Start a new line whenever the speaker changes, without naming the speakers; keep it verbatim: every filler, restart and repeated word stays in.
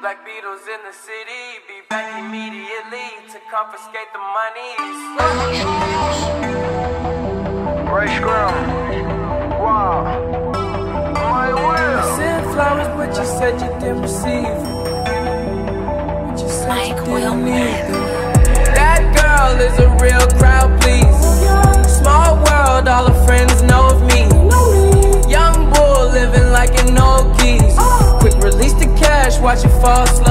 like Beatles in the city. Be back immediately to confiscate the monies.
Ray Scrum. Wow. My will.
I sent flowers, but you said you didn't receive. But you said
Mike
you didn't
Wilmer.
need them. That girl is a real crowd, please. Small world, all her friends know of me. Young bull living like an old geese. Quick release the cash, watch it fall slow.